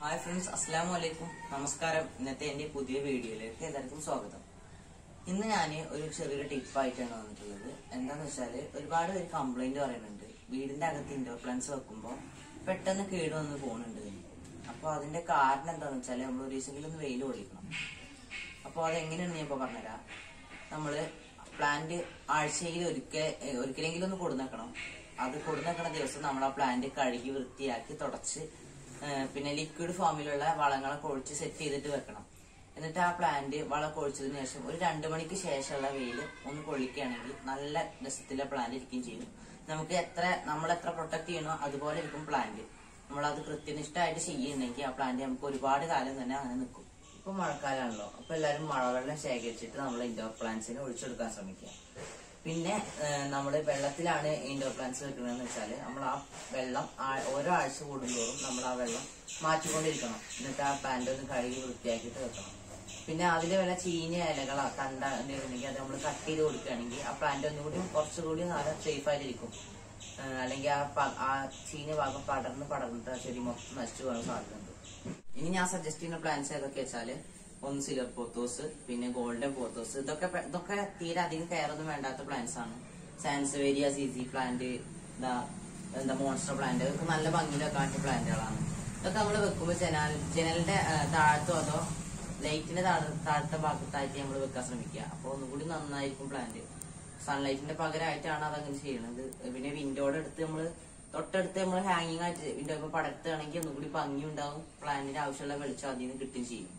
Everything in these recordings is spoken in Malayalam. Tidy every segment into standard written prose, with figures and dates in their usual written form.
ഹായ് ഫ്രണ്ട്സ്, അസ്സലാമു അലൈക്കും. നമസ്കാരം. ഇന്നത്തെ എന്റെ പുതിയ വീഡിയോയിലേക്ക് എല്ലാവർക്കും സ്വാഗതം. ഇന്ന് ഞാൻ ഒരു ചെറിയൊരു ടിപ്പായിട്ടാണ് വന്നിട്ടുള്ളത്. എന്താന്ന് വെച്ചാല് ഒരുപാട് പേര് കംപ്ലൈന്റ് പറയുന്നുണ്ട്, വീടിന്റെ അകത്ത് ഇൻഡോർ പ്ലാന്റ്സ് വെക്കുമ്പോൾ പെട്ടെന്ന് കേട് വന്ന് പോകുന്നുണ്ട്. അപ്പൊ അതിന്റെ കാരണം എന്താന്ന് വെച്ചാല് നമ്മൾ ഒരു ദിവസമെങ്കിലും ഒന്ന് വെയിൽ കൊള്ളിക്കണം. അപ്പൊ അതെങ്ങനെയാണ് ഞാൻ ഇപ്പൊ പറഞ്ഞുതരാം. നമ്മള് പ്ലാന്റ് ആഴ്ചയിൽ ഒരിക്കലെങ്കിലും ഒന്ന് കൊടുന്നേക്കണം. അത് കൊടുന്നേക്കണ ദിവസം നമ്മൾ ആ പ്ലാന്റ് കഴുകി വൃത്തിയാക്കി തുടച്ച് പിന്നെ ലിക്വിഡ് ഫോമിലുള്ള വളങ്ങളൊക്കെ ഒഴിച്ച് സെറ്റ് ചെയ്തിട്ട് വെക്കണം. എന്നിട്ട് ആ പ്ലാന്റ് വളം കൊഴിച്ചതിന് ശേഷം ഒരു 2 മണിക്ക് ശേഷമുള്ള വെയിൽ ഒന്ന് കൊള്ളിക്കുകയാണെങ്കിൽ നല്ല രസത്തിലെ പ്ലാന്റ് ഇരിക്കുകയും ചെയ്യും. നമ്മൾ എത്ര പ്രൊട്ടക്ട് ചെയ്യണോ അതുപോലെ ഇരിക്കും പ്ലാന്റ്. നമ്മളത് കൃത്യനിഷ്ഠമായിട്ട് ചെയ്യുന്നുണ്ടെങ്കിൽ ആ പ്ലാന്റ് നമുക്ക് ഒരുപാട് കാലം തന്നെ അങ്ങനെ നിൽക്കും. ഇപ്പൊ മഴക്കാലമാണല്ലോ, അപ്പൊ എല്ലാവരും മഴവെള്ളം ശേഖരിച്ചിട്ട് നമ്മൾ ഇൻഡോർ പ്ലാന്റ്സിന് ഒഴിച്ചെടുക്കാൻ ശ്രമിക്കുക. പിന്നെ നമ്മള് വെള്ളത്തിലാണ് ഇൻഡോർ പ്ലാന്റ്സ് വെക്കണമെന്ന് വെച്ചാല് നമ്മൾ ആ വെള്ളം ഓരോ ആഴ്ച കൂടുന്തോറും നമ്മൾ ആ വെള്ളം മാറ്റിക്കൊണ്ടിരിക്കണം. എന്നിട്ട് ആ പ്ലാന്റ് ഒന്ന് കഴുകി വൃത്തിയാക്കിയിട്ട് വെക്കണം. പിന്നെ അതിലെ വല്ല ചീഞ്ഞ ഇലകളോ കണ്ടെങ്കിൽ അത് നമ്മൾ കട്ട് ചെയ്ത് കൊടുക്കുകയാണെങ്കിൽ ആ പ്ലാന്റ് ഒന്നുകൂടി കുറച്ചുകൂടി നല്ല സേഫ് ആയിട്ടിരിക്കും. അല്ലെങ്കിൽ ആ ചീഞ്ഞ ഭാഗം പടർന്നിട്ട് ആ ചെടി മൊത്തം നശിച്ചു പോകാൻ സാധ്യതയുണ്ട്. ഇനി ഞാൻ സജസ്റ്റ് ചെയ്യുന്ന പ്ലാന്റ്സ് ഏതൊക്കെ വെച്ചാല്, ഒന്ന് സിൽവർ പോത്തോസ്, പിന്നെ ഗോൾഡൻ പോത്തോസ്. ഇതൊക്കെ തീരെ അധികം കെയർ ഒന്നും വേണ്ടാത്ത പ്ലാന്റ്സ് ആണ്. സാൻസവേരിയ, സിസി പ്ലാന്റ്, മോൺസ്റ്റർ പ്ലാന്റ്, ഇതൊക്കെ നല്ല ഭംഗിയിലൊക്കെ കാട്ടിയ പ്ലാന്റുകളാണ്. ഇതൊക്കെ നമ്മൾ വെക്കുമ്പോൾ ജനലിന്റെ താഴത്തോ അതോ ലൈറ്റിന്റെ താഴത്തെ ഭാഗത്തായിട്ട് നമ്മൾ വെക്കാൻ ശ്രമിക്കുക. അപ്പൊ ഒന്നുകൂടി നന്നായിരിക്കും പ്ലാന്റ്. സൺലൈറ്റിന്റെ പകരമായിട്ടാണ് അതങ്ങനെ ചെയ്യുന്നത്. പിന്നെ വിൻഡോയുടെ അടുത്ത് തൊട്ടടുത്ത് നമ്മൾ ഹാങ്ങിങ് ആയിട്ട് വിൻഡോ ഇപ്പൊ പടർത്തുകയാണെങ്കിൽ ഒന്നുകൂടി ഭംഗി ഉണ്ടാവും. പ്ലാന്റിന്റെ ആവശ്യമുള്ള വെളിച്ചം അതിൽ നിന്ന് കിട്ടുകയും ചെയ്യും.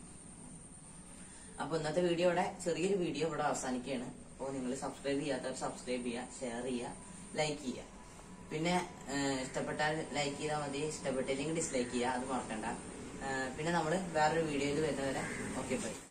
അപ്പൊ ഇന്നത്തെ വീഡിയോയുടെ ചെറിയൊരു വീഡിയോ ഇവിടെ അവസാനിക്കുകയാണ്. അപ്പോൾ നിങ്ങൾ സബ്സ്ക്രൈബ് ചെയ്യാത്തവർ സബ്സ്ക്രൈബ് ചെയ്യുക, ഷെയർ ചെയ്യുക, ലൈക്ക് ചെയ്യുക. പിന്നെ ഇഷ്ടപ്പെട്ടാൽ ലൈക്ക് ചെയ്താൽ മതി, ഇഷ്ടപ്പെട്ടില്ലെങ്കിൽ ഡിസ്ലൈക്ക് ചെയ്യുക, അത് മറക്കണ്ട. പിന്നെ നമ്മൾ വേറൊരു വീഡിയോയിൽ വരുന്നവരെ ഓക്കെ ബൈ.